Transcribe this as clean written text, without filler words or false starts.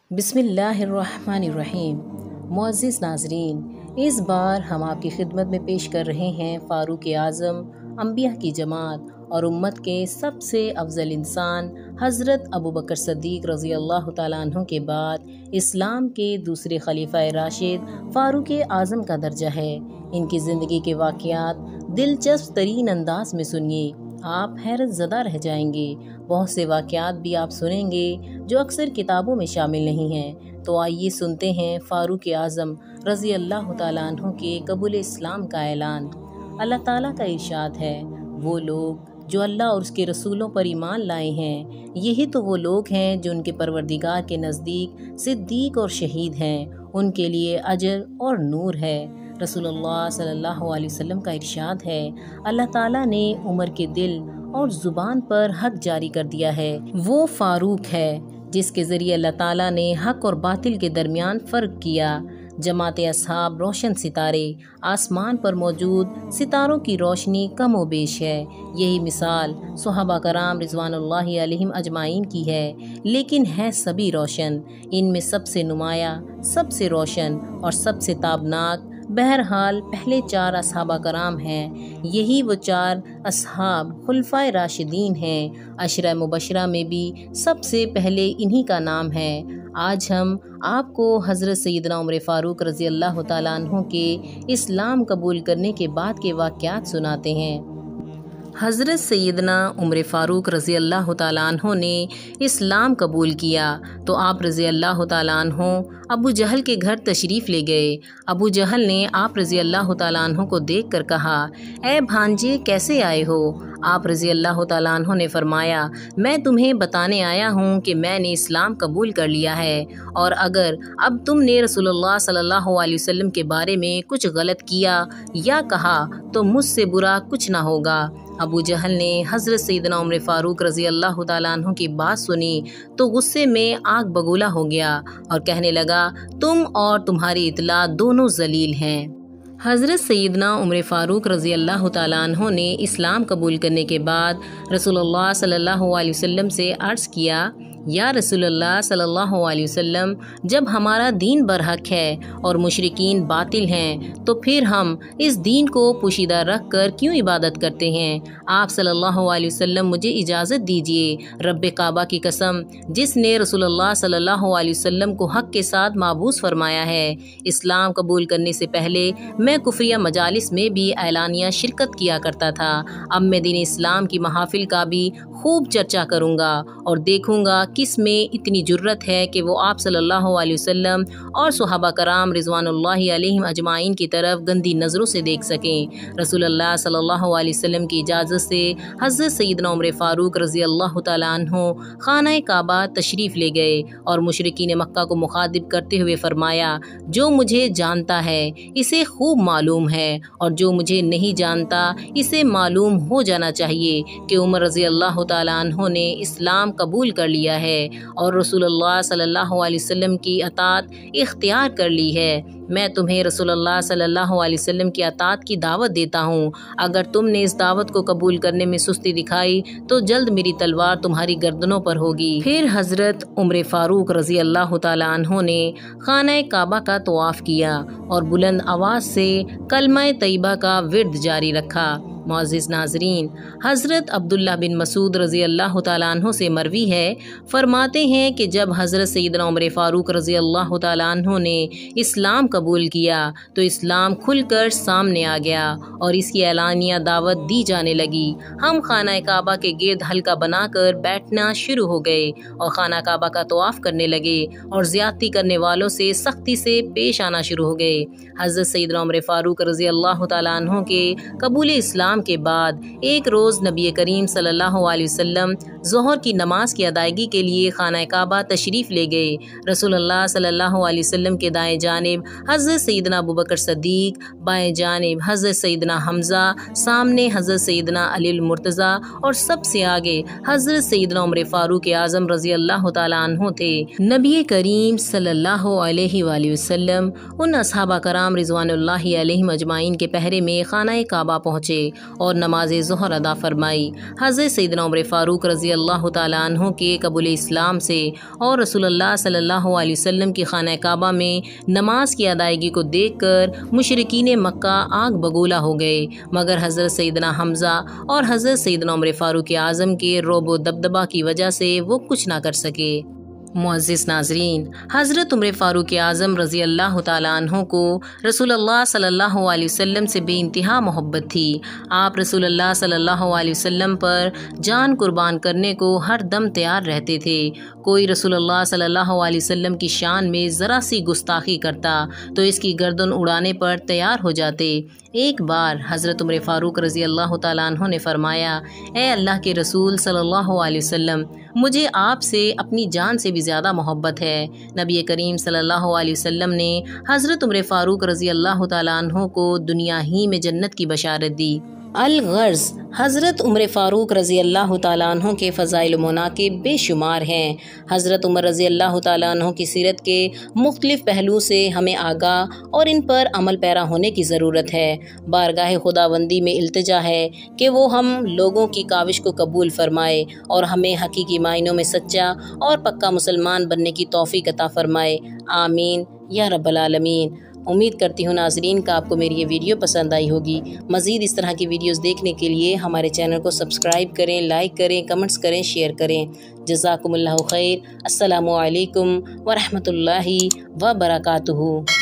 بسم اللہ الرحمن الرحیم۔ معزز ناظرین، اس بار ہم آپ کی خدمت میں پیش کر رہے ہیں فاروق اعظم، انبیاء کی جماعت اور امت کے سب سے افضل انسان حضرت ابوبکر صدیق رضی اللہ تعالیٰ عنہ کے بعد اسلام کے دوسرے خلیفہ راشد فاروق اعظم کا درجہ ہے۔ ان کی زندگی کے واقعات دلچسپ ترین انداز میں سنیے، آپ حیرت زدہ رہ جائیں گے۔ بہت سے واقعات بھی آپ سنیں گے جو اکثر کتابوں میں شامل نہیں ہیں۔ تو آئیے سنتے ہیں فاروق اعظم رضی اللہ تعالیٰ عنہ کے قبول اسلام کا اعلان۔ اللہ تعالیٰ کا ارشاد ہے، وہ لوگ جو اللہ اور اس کے رسولوں پر ایمان لائے ہیں، یہی تو وہ لوگ ہیں جو ان کے پروردگار کے نزدیک صدیق اور شہید ہیں، ان کے لیے اجر اور نور ہے۔ رسول اللہ صلی اللہ علیہ وسلم کا ارشاد ہے، اللہ تعالیٰ نے عمر کے دل اور زبان پر حق جاری کر دیا ہے۔ وہ فاروق ہے جس کے ذریعے اللہ تعالیٰ نے حق اور باطل کے درمیان فرق کیا۔ جماعت اصحاب روشن ستارے، آسمان پر موجود ستاروں کی روشنی کم و بیش ہے۔ یہی مثال صحابہ کرام رضوان اللہ علیہم اجمعین کی ہے، لیکن ہے سبھی روشن۔ ان میں سب سے نمایاں، سب سے روشن اور سب سے تابناک بہرحال پہلے 4 اصحابہ کرام ہیں۔ یہی وہ 4 اصحاب خلفائے راشدین ہیں۔ عشرہ مبشرہ میں بھی سب سے پہلے انہی کا نام ہے۔ آج ہم آپ کو حضرت سیدنا عمر فاروق رضی اللہ تعالیٰ عنہ کے اسلام قبول کرنے کے بعد کے واقعات سناتے ہیں۔ حضرت سیدنا عمر فاروق رضی اللہ تعالیٰ عنہ نے اسلام قبول کیا تو آپ رضی اللہ تعالیٰ عنہ ابو جہل کے گھر تشریف لے گئے۔ ابو جہل نے آپ رضی اللہ تعالیٰ عنہ کو دیکھ کر کہا، اے بھانجے کیسے آئے ہو؟ آپ رضی اللہ تعالیٰ عنہ نے فرمایا، میں تمہیں بتانے آیا ہوں کہ میں نے اسلام قبول کر لیا ہے، اور اگر اب تم نے رسول اللہ صلی اللہ علیہ وسلم کے بارے میں کچھ غلط کیا یا کہا تو مجھ سے برا کچھ نہ ہوگا۔ ابو جہل نے حضرت سیدنا عمر فاروق رضی اللہ تعالیٰ عنہ کی بات سنی تو غصے میں آگ بگولا ہو گیا اور کہنے لگا، تم اور تمہاری اطلاع دونوں ذلیل ہیں۔ حضرت سیدنا عمر فاروق رضی اللہ تعالیٰ عنہ نے اسلام قبول کرنے کے بعد رسول اللہ صلی اللہ علیہ وسلم سے عرض کیا، یا رسول اللہ صلی اللہ علیہ وسلم، جب ہمارا دین برحق ہے اور مشرکین باطل ہیں تو پھر ہم اس دین کو پوشیدہ رکھ کر کیوں عبادت کرتے ہیں؟ آپ صلی اللہ علیہ وسلم مجھے اجازت دیجیے، رب کعبہ کی قسم جس نے رسول اللہ صلی اللہ علیہ وسلم کو حق کے ساتھ معبوس فرمایا ہے، اسلام قبول کرنے سے پہلے میں کفریہ مجالس میں بھی اعلانیہ شرکت کیا کرتا تھا۔ اب میں دین اسلام کی محافل کا بھی خوب چرچا کروں گا اور دیکھوں گا کس میں اتنی جرت ہے کہ وہ آپ صلی اللہ علیہ وسلم اور صحابہ کرام رضوان اللہ علیہم اجمعین کی طرف گندی نظروں سے دیکھ سکیں۔ رسول اللہ صلی اللہ علیہ وسلم کی اجازت سے حضرت سیدنا عمر فاروق رضی اللہ تعالیٰ عنہ خانہ کعبہ تشریف لے گئے اور مشرکین مکہ کو مخاطب کرتے ہوئے فرمایا، جو مجھے جانتا ہے اسے خوب معلوم ہے، اور جو مجھے نہیں جانتا اسے معلوم ہو جانا چاہیے کہ عمر رضی اللہ تعالیٰ عنہ نے اسلام قبول کر لیا ہے اور رسول اللہ صلی اللہ علیہ وسلم کی اطاعت اختیار کر لی ہے۔ میں تمہیں رسول اللہ صلی اللہ علیہ وسلم کی اطاعت کی دعوت دیتا ہوں۔ اگر تم نے اس دعوت کو قبول کرنے میں سستی دکھائی تو جلد میری تلوار تمہاری گردنوں پر ہوگی۔ پھر حضرت عمر فاروق رضی اللہ تعالیٰ عنہ نے خانہ کعبہ کا طواف کیا اور بلند آواز سے کلمہ طیبہ کا ورد جاری رکھا۔ معزز ناظرین، حضرت عبداللہ بن مسعود رضی اللہ تعالیٰ عنہ سے مروی ہے، فرماتے ہیں کہ جب حضرت سیدنا عمر فاروق رضی اللہ تعالیٰ عنہ نے اسلام قبول کیا تو اسلام کھل کر سامنے آ گیا اور اس کی اعلانیہ دعوت دی جانے لگی۔ ہم خانہ کعبہ کے گرد حلقہ بنا کر بیٹھنا شروع ہو گئے اور خانہ کعبہ کا طواف کرنے لگے اور زیادتی کرنے والوں سے سختی سے پیش آنا شروع ہو گئے۔ حضرت سیدنا عمر فاروق رضی اللہ تعالیٰ عنہ کے قبول اسلام کے بعد ایک روز نبی کریم صلی اللہ علیہ وسلم ظہر کی نماز کی ادائیگی کے لیے خانہ کعبہ تشریف لے گئے۔ رسول اللہ صلی اللہ علیہ وسلم کے دائیں جانب حضرت سیدنا ابوبکر صدیق، بائیں جانب حضرت سیدنا حمزہ، سامنے حضرت سیدنا علی المرتضیٰ اور سب سے آگے حضرت سیدنا عمر فاروق اعظم رضی اللہ تعالیٰ عنہ تھے۔ نبی کریم صلی اللہ علیہ وآلہ وسلم ان اصحابہ کرام رضوان اللہ علیہم اجمعین کے پہرے میں خانہ کعبہ پہنچے اور نماز ظہر ادا فرمائی۔ حضرت سیدنا عمر فاروق رضی اللہ تعالیٰ عنہ کے قبول اسلام سے اور رسول اللہ صلی اللہ علیہ وسلم کی خانہ کعبہ میں نماز کی ادائیگی کو دیکھ کر مشرکین مکہ آگ بگولا ہو گئے، مگر حضرت سیدنا حمزہ اور حضرت سیدنا عمر فاروق اعظم کے رعب و دبدبہ کی وجہ سے وہ کچھ نہ کر سکے۔ معزز ناظرین، حضرت عمر فاروق اعظم رضی اللہ تعالیٰ عنہ کو رسول اللہ صلی اللہ علیہ وسلم سے بے انتہا محبت تھی۔ آپ رسول اللہ صلی اللہ علیہ وسلم پر جان قربان کرنے کو ہر دم تیار رہتے تھے۔ کوئی رسول اللہ صلی اللہ علیہ وسلم کی شان میں ذرا سی گستاخی کرتا تو اس کی گردن اڑانے پر تیار ہو جاتے۔ ایک بار حضرت عمر فاروق رضی اللہ تعالیٰ عنہ نے فرمایا، اے اللہ کے رسول صلی اللہ علیہ وسلم، مجھے آپ سے اپنی جان سے بھی زیادہ محبت ہے۔ نبی کریم صلی اللہ علیہ وسلم نے حضرت عمر فاروق رضی اللہ تعالیٰ عنہ کو دنیا ہی میں جنت کی بشارت دی۔ الغرض، حضرت عمر فاروق رضی اللہ تعالیٰ عنہ کے فضائل و مناقب بے شمار ہیں۔ حضرت عمر رضی اللہ تعالیٰ عنہ کی سیرت کے مختلف پہلو سے ہمیں آگاہ اور ان پر عمل پیرا ہونے کی ضرورت ہے۔ بارگاہ خداوندی میں التجا ہے کہ وہ ہم لوگوں کی کاوش کو قبول فرمائے اور ہمیں حقیقی معنوں میں سچا اور پکا مسلمان بننے کی توفیق عطا فرمائے۔ آمین یا رب العالمین۔ امید کرتی ہوں ناظرین کا آپ کو میری یہ ویڈیو پسند آئی ہوگی۔ مزید اس طرح کی ویڈیوز دیکھنے کے لیے ہمارے چینل کو سبسکرائب کریں، لائک کریں، کمنٹس کریں، شیئر کریں۔ جزاکم اللہ خیر۔ السلام علیکم ورحمۃ اللہ وبرکاتہ۔